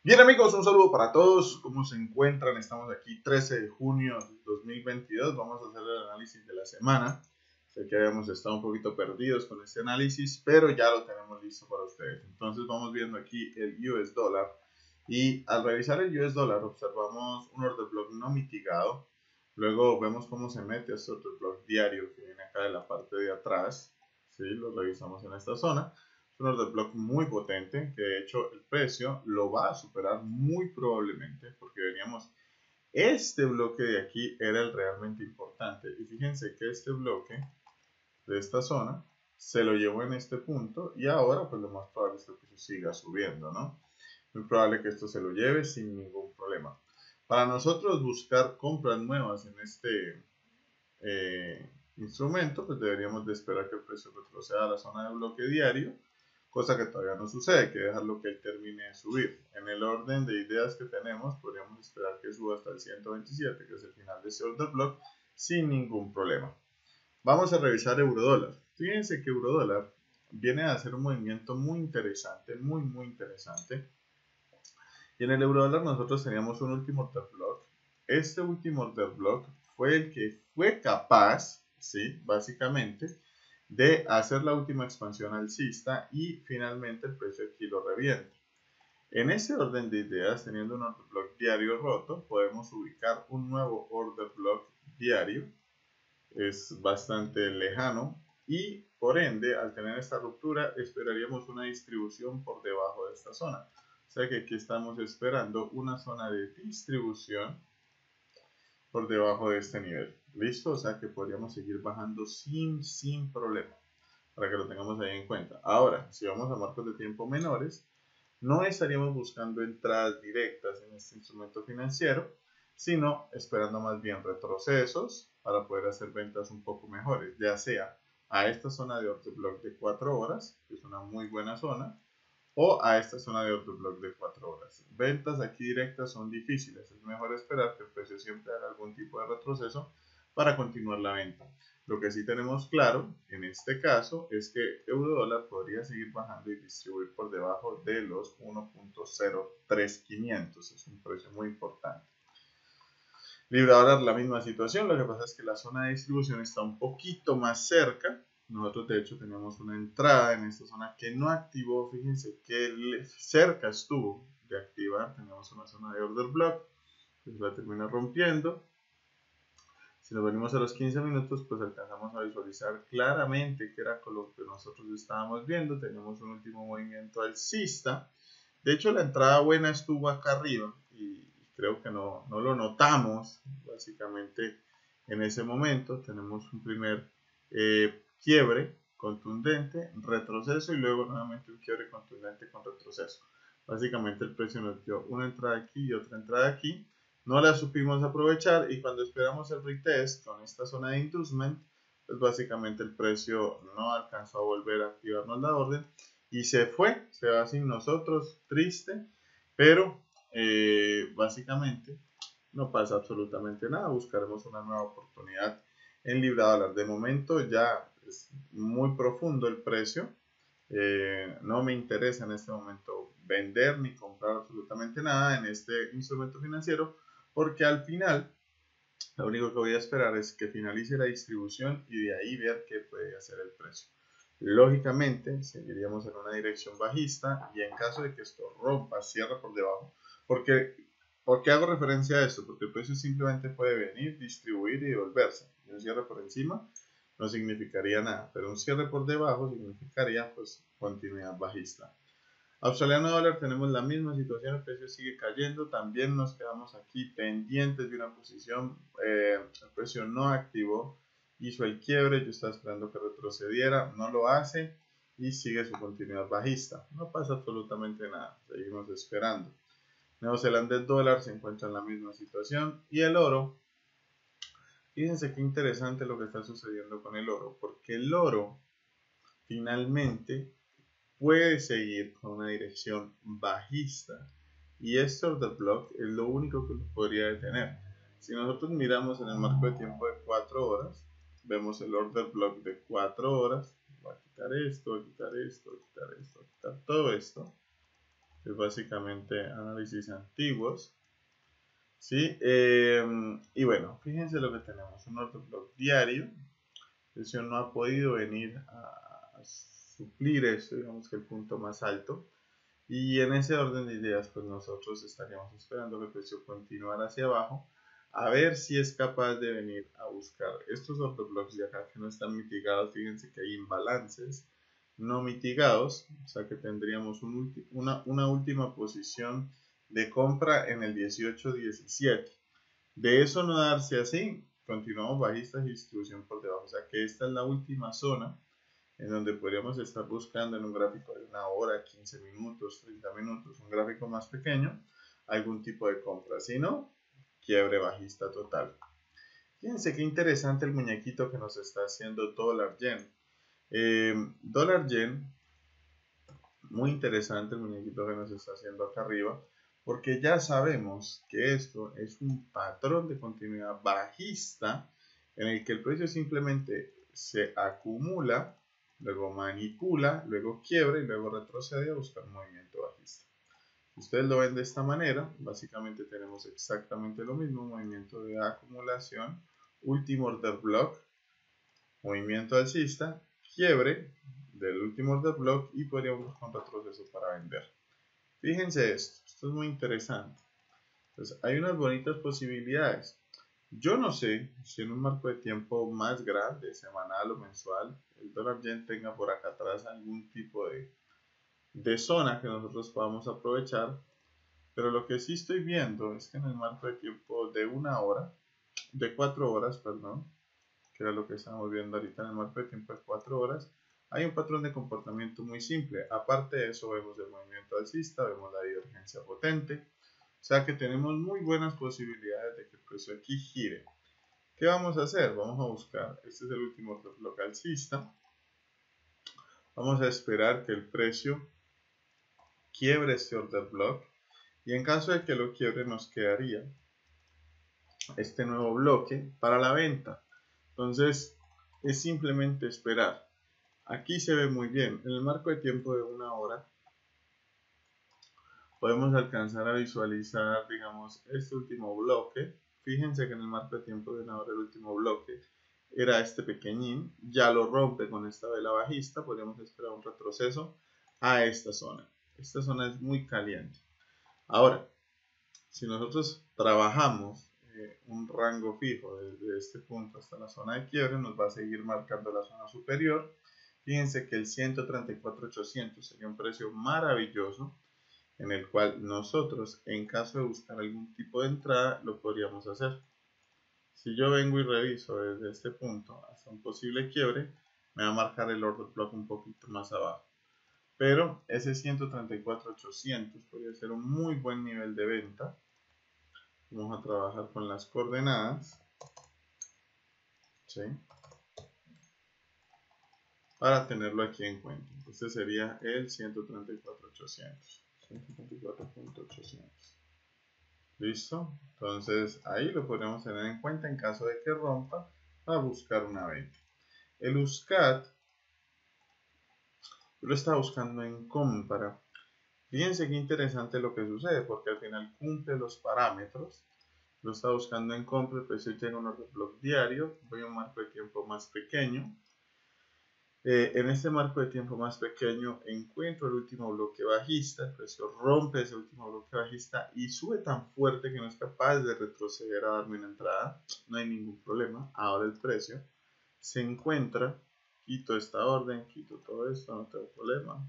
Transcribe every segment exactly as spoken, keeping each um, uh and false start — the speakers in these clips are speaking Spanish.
Bien amigos, un saludo para todos. ¿Cómo se encuentran? Estamos aquí trece de junio de dos mil veintidós. Vamos a hacer el análisis de la semana. Sé que habíamos estado un poquito perdidos con este análisis, pero ya lo tenemos listo para ustedes. Entonces vamos viendo aquí el U S dólar. Y al revisar el U S dólar observamos un order block no mitigado. Luego vemos cómo se mete este order block diario que viene acá de la parte de atrás. ¿Sí? Lo revisamos en esta zona. Un order block muy potente, que de hecho el precio lo va a superar muy probablemente, porque veníamos, este bloque de aquí era el realmente importante, y fíjense que este bloque de esta zona se lo llevó en este punto, y ahora pues lo más probable es que el precio siga subiendo, ¿no? Muy probable que esto se lo lleve sin ningún problema. Para nosotros buscar compras nuevas en este eh, instrumento, pues deberíamos de esperar que el precio retroceda a la zona de bloque diario, cosa que todavía no sucede, hay que dejarlo que él termine de subir. En el orden de ideas que tenemos, podríamos esperar que suba hasta el ciento veintisiete, que es el final de ese order block, sin ningún problema. Vamos a revisar eurodólar. Fíjense que eurodólar viene a hacer un movimiento muy interesante, muy muy interesante. Y en el eurodólar nosotros teníamos un último order block. Este último order block fue el que fue capaz, ¿sí? Básicamente, de hacer la última expansión alcista y finalmente el precio aquí lo revienta. En ese orden de ideas, teniendo un order block diario roto, podemos ubicar un nuevo order block diario. Es bastante lejano y por ende, al tener esta ruptura, esperaríamos una distribución por debajo de esta zona. O sea que aquí estamos esperando una zona de distribución por debajo de este nivel. ¿Listo? O sea que podríamos seguir bajando sin, sin problema, para que lo tengamos ahí en cuenta. Ahora, si vamos a marcos de tiempo menores, no estaríamos buscando entradas directas en este instrumento financiero, sino esperando más bien retrocesos para poder hacer ventas un poco mejores, ya sea a esta zona de order block de cuatro horas, que es una muy buena zona, o a esta zona de order block de cuatro horas. Ventas aquí directas son difíciles, es mejor esperar que el precio siempre haga algún tipo de retroceso para continuar la venta. Lo que sí tenemos claro en este caso es que euro dólar podría seguir bajando y distribuir por debajo de los uno punto cero tres quinientos, es un precio muy importante. Libra dólar la misma situación, lo que pasa es que la zona de distribución está un poquito más cerca. Nosotros de hecho teníamos una entrada en esta zona que no activó, fíjense que cerca estuvo de activar, teníamos una zona de order block, que la termina rompiendo. Si nos venimos a los quince minutos, pues alcanzamos a visualizar claramente que era con lo que nosotros estábamos viendo, teníamos un último movimiento alcista. De hecho la entrada buena estuvo acá arriba y creo que no, no lo notamos básicamente en ese momento. Tenemos un primer eh, quiebre contundente, retroceso y luego nuevamente un quiebre contundente con retroceso. Básicamente el precio nos dio una entrada aquí y otra entrada aquí, no la supimos aprovechar y cuando esperamos el retest con esta zona de inducement, pues básicamente el precio no alcanzó a volver a activarnos la orden y se fue, se va sin nosotros, triste, pero eh, básicamente no pasa absolutamente nada, buscaremos una nueva oportunidad en libra dólar. De momento ya es muy profundo el precio, eh, no me interesa en este momento vender ni comprar absolutamente nada en este instrumento financiero, porque al final lo único que voy a esperar es que finalice la distribución y de ahí ver qué puede hacer el precio. Lógicamente seguiríamos en una dirección bajista y en caso de que esto rompa, cierre por debajo, porque ¿por qué hago referencia a esto? Porque el precio simplemente puede venir, distribuir y devolverse. Y un cierre por encima no significaría nada, pero un cierre por debajo significaría pues continuidad bajista. Australiano dólar tenemos la misma situación, el precio sigue cayendo, también nos quedamos aquí pendientes de una posición, eh, el precio no activó, hizo el quiebre, yo estaba esperando que retrocediera, no lo hace y sigue su continuidad bajista, no pasa absolutamente nada, seguimos esperando. Neozelandés dólar se encuentra en la misma situación y el oro, fíjense qué interesante lo que está sucediendo con el oro, porque el oro finalmente puede seguir con una dirección bajista y este order block es lo único que lo podría detener. Si nosotros miramos en el marco de tiempo de cuatro horas, vemos el order block de cuatro horas, voy a quitar esto, voy a quitar esto, voy a quitar esto, voy a quitar todo esto, es básicamente análisis antiguos, ¿sí? Eh, y bueno, fíjense lo que tenemos, un order block diario. El precio no ha podido venir a, a suplir eso, digamos que el punto más alto. Y en ese orden de ideas, pues nosotros estaríamos esperando que el precio continuara hacia abajo, a ver si es capaz de venir a buscar estos order blocks de acá que no están mitigados. Fíjense que hay imbalances no mitigados, o sea que tendríamos un una, una última posición de compra en el dieciocho diecisiete. De eso no darse así, continuamos bajistas y distribución por debajo, o sea que esta es la última zona en donde podríamos estar buscando en un gráfico de una hora, quince minutos, treinta minutos, un gráfico más pequeño, algún tipo de compra. Si no, quiebre bajista total. Fíjense qué interesante el muñequito que nos está haciendo dólar yen. Eh, dólar yen, muy interesante el muñequito que nos está haciendo acá arriba, porque ya sabemos que esto es un patrón de continuidad bajista en el que el precio simplemente se acumula, luego manipula, luego quiebra y luego retrocede a buscar un movimiento bajista. Si ustedes lo ven de esta manera, básicamente tenemos exactamente lo mismo, movimiento de acumulación, último order block, movimiento alcista, quiebre del último order block y podríamos buscar un retroceso para vender. Fíjense esto, esto es muy interesante. Entonces, hay unas bonitas posibilidades. Yo no sé si en un marco de tiempo más grande, semanal o mensual, el dólar yen tenga por acá atrás algún tipo de, de zona que nosotros podamos aprovechar, pero lo que sí estoy viendo es que en el marco de tiempo de una hora, de cuatro horas, perdón, que era lo que estamos viendo ahorita en el marco de tiempo de cuatro horas, hay un patrón de comportamiento muy simple. Aparte de eso, vemos el movimiento alcista, vemos la divergencia potente, o sea que tenemos muy buenas posibilidades de que el precio aquí gire. ¿Qué vamos a hacer? Vamos a buscar, este es el último order block alcista, vamos a esperar que el precio quiebre este order block y en caso de que lo quiebre nos quedaría este nuevo bloque para la venta. Entonces es simplemente esperar. Aquí se ve muy bien, en el marco de tiempo de una hora podemos alcanzar a visualizar, digamos, este último bloque. Fíjense que en el marco de tiempo de una hora el último bloque era este pequeñín, ya lo rompe con esta vela bajista, podríamos esperar un retroceso a esta zona. Esta zona es muy caliente. Ahora, si nosotros trabajamos eh, un rango fijo desde este punto hasta la zona de quiebre, nos va a seguir marcando la zona superior. Fíjense que el ciento treinta y cuatro mil ochocientos sería un precio maravilloso en el cual nosotros, en caso de buscar algún tipo de entrada, lo podríamos hacer. Si yo vengo y reviso desde este punto hasta un posible quiebre, me va a marcar el order block un poquito más abajo. Pero ese ciento treinta y cuatro mil ochocientos podría ser un muy buen nivel de venta. Vamos a trabajar con las coordenadas, ¿sí?, para tenerlo aquí en cuenta. Este sería el ciento treinta y cuatro mil ochocientos. ciento treinta y cuatro mil ochocientos. ¿Listo? Entonces ahí lo podemos tener en cuenta en caso de que rompa a buscar una venta. El U S C A T yo lo estaba buscando en compra. Fíjense qué interesante lo que sucede porque al final cumple los parámetros. Lo está buscando en compra, el precio llega a un order block diario, voy a un marco de tiempo más pequeño. Eh, en este marco de tiempo más pequeño encuentro el último bloque bajista, el precio rompe ese último bloque bajista y sube tan fuerte que no es capaz de retroceder a darme una entrada, no hay ningún problema. Ahora el precio se encuentra, quito esta orden, quito todo esto, no tengo problema.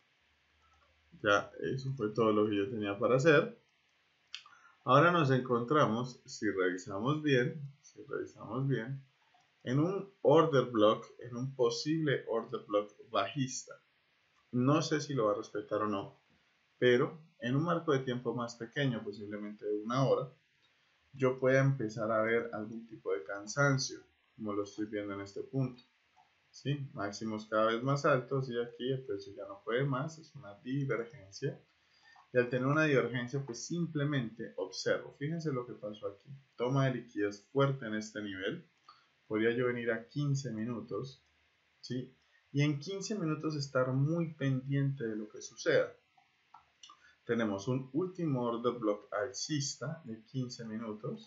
Ya eso fue todo lo que yo tenía para hacer. Ahora nos encontramos, si revisamos bien, si revisamos bien, en un order block, en un posible order block bajista. No sé si lo va a respetar o no, pero en un marco de tiempo más pequeño, posiblemente de una hora, yo pueda empezar a ver algún tipo de cansancio, como lo estoy viendo en este punto. ¿Sí? Máximos cada vez más altos y aquí el precio ya no puede más, es una divergencia. Y al tener una divergencia, pues simplemente observo. Fíjense lo que pasó aquí. Toma de liquidez fuerte en este nivel. Podría yo venir a quince minutos, ¿sí?, y en quince minutos estar muy pendiente de lo que suceda. tenemos un último order block alcista de quince minutos,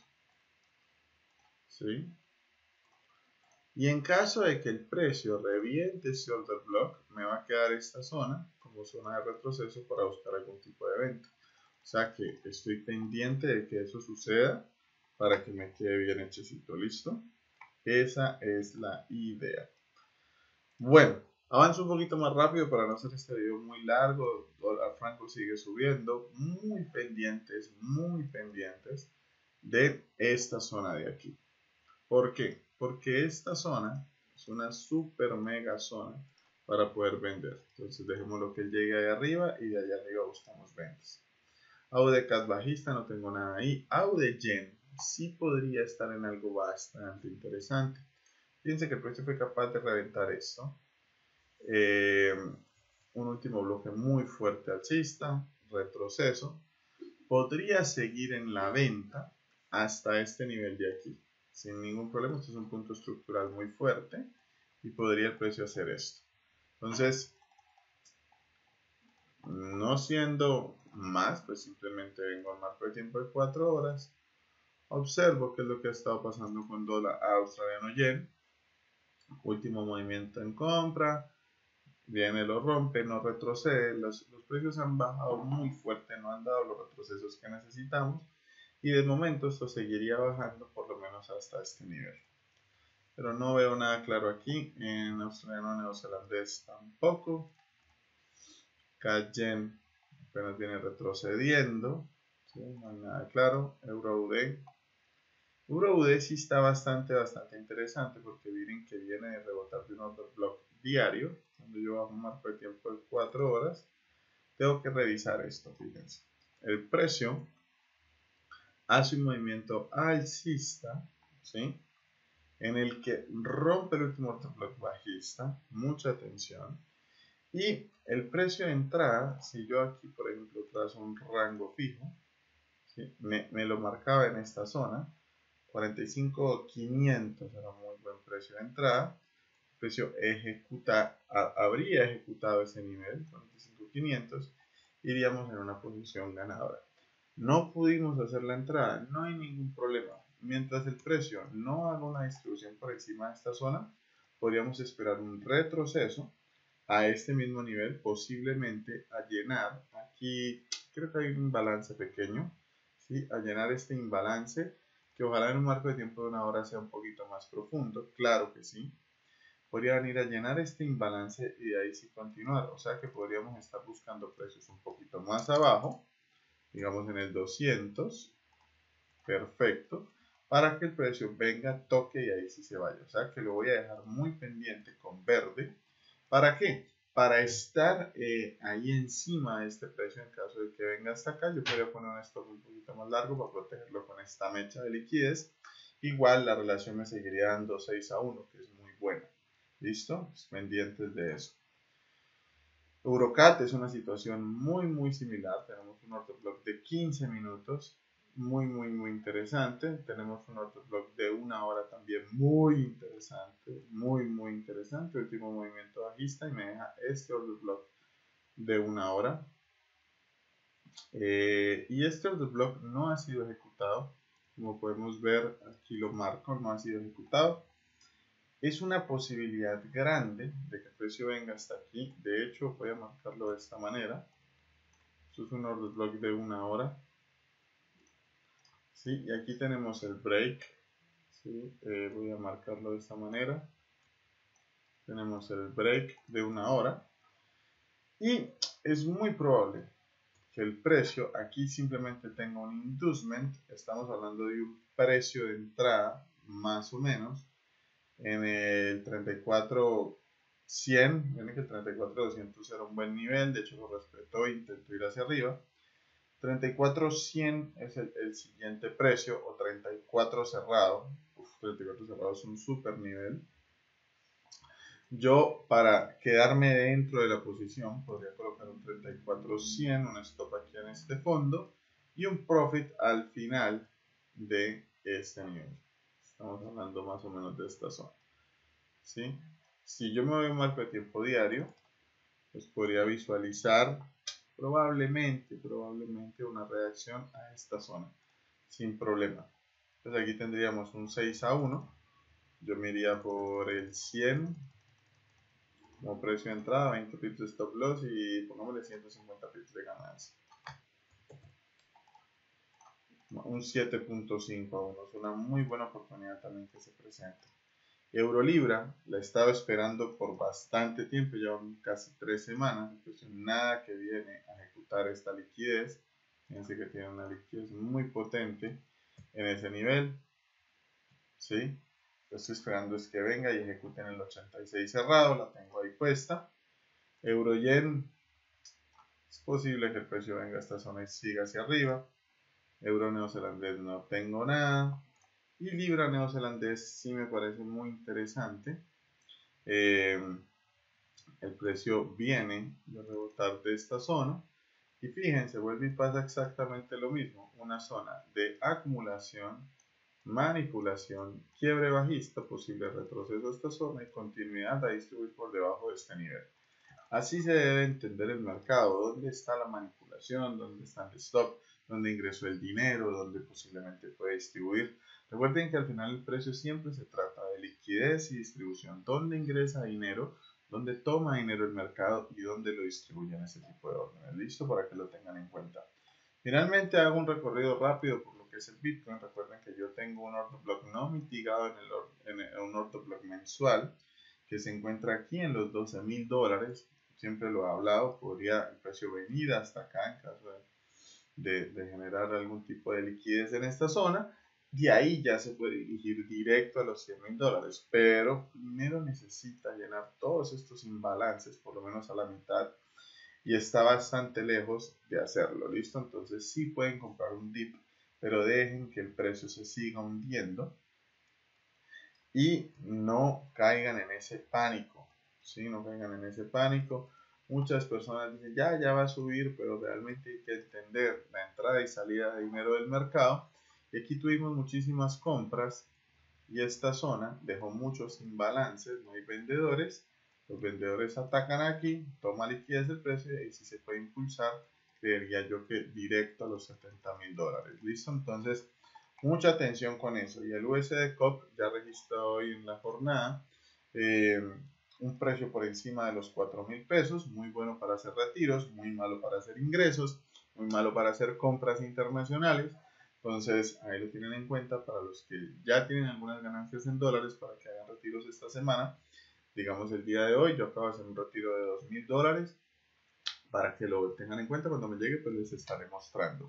¿sí? Y en caso de que el precio reviente ese order block, me va a quedar esta zona como zona de retroceso para buscar algún tipo de venta. O sea que estoy pendiente de que eso suceda para que me quede bien hechecito, ¿listo? Esa es la idea. Bueno, avanzo un poquito más rápido para no hacer este video muy largo. Dólar franco sigue subiendo. Muy pendientes, muy pendientes de esta zona de aquí. ¿Por qué? Porque esta zona es una super mega zona para poder vender. Entonces dejémoslo que llegue ahí arriba y de allá arriba buscamos ventas. A U D C A D bajista, no tengo nada ahí. A U D Yen sí podría estar en algo bastante interesante. Fíjense que el precio fue capaz de reventar esto. Eh, un último bloque muy fuerte alcista, retroceso. Podría seguir en la venta hasta este nivel de aquí. Sin ningún problema, esto es un punto estructural muy fuerte y podría el precio hacer esto. Entonces, no siendo más, pues simplemente vengo al marco de tiempo de cuatro horas, observo qué es lo que ha estado pasando con dólar australiano yen, último movimiento en compra, viene, lo rompe, no retrocede, los, los precios han bajado muy fuerte, no han dado los retrocesos que necesitamos y de momento esto seguiría bajando por lo menos hasta este nivel. Pero no veo nada claro aquí, en australiano neozelandés tampoco. C A D Yen apenas viene retrocediendo, ¿sí? No hay nada claro. Euro U D. Euro U D sí está bastante, bastante interesante porque miren que viene de rebotar de un order block diario. Cuando yo bajo un marco de tiempo de cuatro horas, tengo que revisar esto, fíjense. El precio hace un movimiento alcista, ¿sí? En el que rompe el último order block bajista, mucha atención. Y el precio de entrada, si yo aquí por ejemplo trazo un rango fijo, ¿sí? me, me lo marcaba en esta zona, cuarenta y cinco mil quinientos era un muy buen precio de entrada. El precio ejecuta, a, habría ejecutado ese nivel, cuarenta y cinco mil quinientos, iríamos en una posición ganadora. No pudimos hacer la entrada, no hay ningún problema. Mientras el precio no haga una distribución por encima de esta zona, podríamos esperar un retroceso a este mismo nivel, posiblemente a llenar, aquí creo que hay un imbalance pequeño, ¿sí? A llenar este imbalance, que ojalá en un marco de tiempo de una hora sea un poquito más profundo, claro que sí. Podría venir a llenar este imbalance y de ahí sí continuar, o sea que podríamos estar buscando precios un poquito más abajo, digamos en el doscientos, perfecto, para que el precio venga, toque y ahí sí se vaya. O sea que lo voy a dejar muy pendiente con verde. ¿Para qué? Para estar eh, ahí encima de este precio en caso de que venga hasta acá. Yo podría poner un stop un poquito más largo para protegerlo con esta mecha de liquidez. Igual la relación me seguiría dando seis a uno, que es muy buena. ¿Listo? Pues pendientes de eso. Eurocat es una situación muy muy similar, tenemos un order block de quince minutos, muy muy muy interesante, tenemos un order block de una hora también muy interesante, muy muy interesante, último movimiento bajista y me deja este order block de una hora, eh, y este order block no ha sido ejecutado, como podemos ver aquí lo marco, no ha sido ejecutado. Es una posibilidad grande de que el precio venga hasta aquí. De hecho, voy a marcarlo de esta manera. Esto es un order block de una hora. ¿Sí? Y aquí tenemos el break. ¿Sí? Eh, voy a marcarlo de esta manera. Tenemos el break de una hora. Y es muy probable que el precio aquí simplemente tenga un inducement. Estamos hablando de un precio de entrada, más o menos, en el treinta y cuatro cien, viene que el treinta y cuatro doscientos era un buen nivel, de hecho lo respetó e intentó ir hacia arriba. treinta y cuatro cien es el, el siguiente precio, o treinta y cuatro cerrado. Uf, treinta y cuatro cerrado es un super nivel. Yo, para quedarme dentro de la posición, podría colocar un treinta y cuatro cien, un stop aquí en este fondo y un profit al final de este nivel. Estamos hablando más o menos de esta zona. ¿Sí? Si yo me voy a un marco de tiempo diario, pues podría visualizar probablemente, probablemente una reacción a esta zona, sin problema. Entonces aquí tendríamos un seis a uno, yo me iría por el cien como precio de entrada, veinte pips de stop loss y pongámosle ciento cincuenta pips de ganancia. Un siete punto cinco a uno, es una muy buena oportunidad también que se presenta. Eurolibra la he estado esperando por bastante tiempo, ya casi tres semanas, entonces nada que viene a ejecutar esta liquidez. Fíjense que tiene una liquidez muy potente en ese nivel, ¿sí? Lo estoy esperando es que venga y ejecute en el ochenta y seis cerrado, la tengo ahí puesta. Euro-yen, es posible que el precio venga a esta zona y siga hacia arriba. Euro neozelandés no tengo nada. Y libra neozelandés sí me parece muy interesante. Eh, el precio viene de rebotar de esta zona. Y fíjense, vuelve y pasa exactamente lo mismo. Una zona de acumulación, manipulación, quiebre bajista, posible retroceso a esta zona y continuidad a distribuir por debajo de este nivel. Así se debe entender el mercado, dónde está la manipulación, dónde está el stop, dónde ingresó el dinero, dónde posiblemente puede distribuir. Recuerden que al final el precio siempre se trata de liquidez y distribución, dónde ingresa dinero, dónde toma dinero el mercado y dónde lo distribuye en ese tipo de órdenes. Listo, para que lo tengan en cuenta. Finalmente hago un recorrido rápido por lo que es el Bitcoin. Recuerden que yo tengo un order block no mitigado en, el, en el, un order block mensual que se encuentra aquí en los doce mil dólares. Siempre lo he hablado, podría el precio venir hasta acá en caso de, de, de generar algún tipo de liquidez en esta zona. De ahí ya se puede dirigir directo a los cien mil dólares, pero primero necesita llenar todos estos imbalances, por lo menos a la mitad, y está bastante lejos de hacerlo, ¿listo? Entonces sí pueden comprar un dip, pero dejen que el precio se siga hundiendo y no caigan en ese pánico, ¿sí? No caigan en ese pánico. Muchas personas dicen, ya, ya va a subir, pero realmente hay que entender la entrada y salida de dinero del mercado. Y aquí tuvimos muchísimas compras y esta zona dejó muchos imbalances, no hay vendedores. Los vendedores atacan aquí, toma liquidez el precio y si se puede impulsar, creería yo que directo a los setenta mil dólares. ¿Listo? Entonces, mucha atención con eso. Y el U S D C O P ya registró hoy en la jornada eh, un precio por encima de los cuatro mil pesos, muy bueno para hacer retiros, muy malo para hacer ingresos, muy malo para hacer compras internacionales. Entonces, ahí lo tienen en cuenta para los que ya tienen algunas ganancias en dólares para que hagan retiros esta semana. Digamos, el día de hoy yo acabo de hacer un retiro de dos mil dólares. Para que lo tengan en cuenta cuando me llegue, pues les estaré mostrando.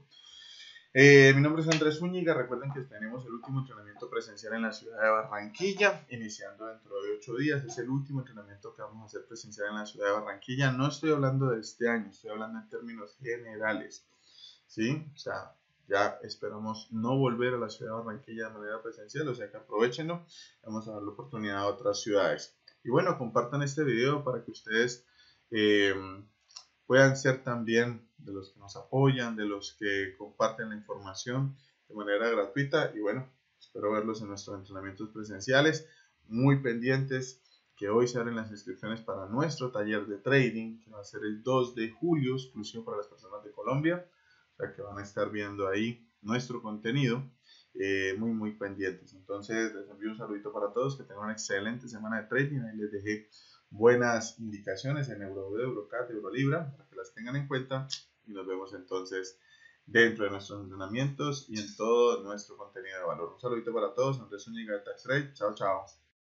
Eh, mi nombre es Andrés Zúñiga. Recuerden que tenemos el último entrenamiento presencial en la ciudad de Barranquilla, iniciando dentro de ocho días. Es el último entrenamiento que vamos a hacer presencial en la ciudad de Barranquilla. No estoy hablando de este año, estoy hablando en términos generales. ¿Sí? O sea, ya esperamos no volver a la ciudad de Barranquilla de manera presencial, o sea que aprovechenlo. Vamos a dar la oportunidad a otras ciudades. Y bueno, compartan este video para que ustedes eh, puedan ser también de los que nos apoyan, de los que comparten la información de manera gratuita. Y bueno, espero verlos en nuestros entrenamientos presenciales. Muy pendientes que hoy se abren las inscripciones para nuestro taller de trading, que va a ser el dos de julio, exclusivo para las personas de Colombia. O sea que van a estar viendo ahí nuestro contenido. Eh, muy muy pendientes. Entonces les envío un saludito para todos, que tengan una excelente semana de trading. Ahí les dejé buenas indicaciones en Euro, Eurocat, Eurolibra, para que las tengan en cuenta, y nos vemos entonces dentro de nuestros entrenamientos y en todo nuestro contenido de valor. Un saludito para todos, Andrés Zúñiga de Tax Trade. Chao, chao.